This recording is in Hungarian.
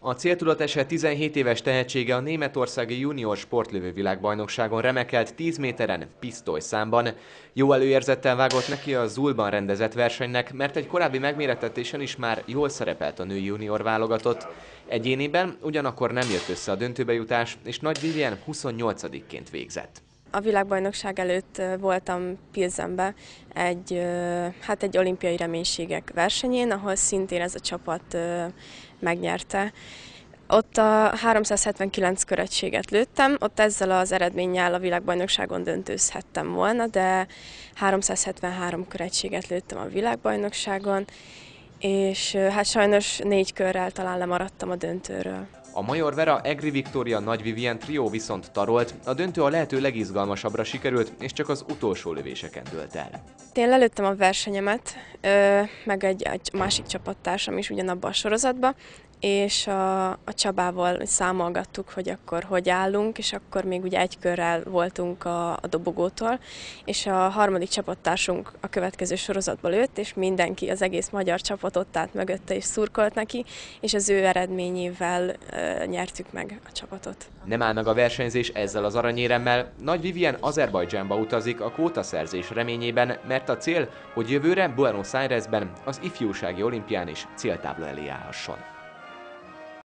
A céltudateset 17 éves tehetsége a németországi junior sportlövő világbajnokságon remekelt 10 méteren, pisztolyszámban. Jó előérzettel vágott neki a Zulban rendezett versenynek, mert egy korábbi megmérettetésen is már jól szerepelt a női junior válogatott. Egyéniben ugyanakkor nem jött össze a döntőbe jutás, és Nagy Vivien 28-ként végzett. A világbajnokság előtt voltam Pilsenbe egy olimpiai reménységek versenyén, ahol szintén ez a csapat megnyerte. Ott a 379 köregységet lőttem, ott ezzel az eredménnyel a világbajnokságon döntőzhettem volna, de 373 köregységet lőttem a világbajnokságon, és hát sajnos 4 körrel talán lemaradtam a döntőről. A Major Vera Egri Viktória Nagy Vivien trió viszont tarolt, a döntő a lehető legizgalmasabbra sikerült, és csak az utolsó lövéseken dőlt el. Én lelőttem a versenyemet, meg egy másik csapattársam is ugyanabban a sorozatban, és a Csabával számolgattuk, hogy akkor hogy állunk, és akkor még ugye egy körrel voltunk a dobogótól, és a harmadik csapattársunk a következő sorozatba lőtt, és mindenki, az egész magyar csapat ott állt mögötte és szurkolt neki, és az ő eredményével nyertük meg a csapatot. Nem áll meg a versenyzés ezzel az aranyéremmel, Nagy Vivien Azerbajdzsánba utazik a kvótaszerzés reményében, mert a cél, hogy jövőre Buenos Airesben az ifjúsági olimpián is céltábla elé állhasson.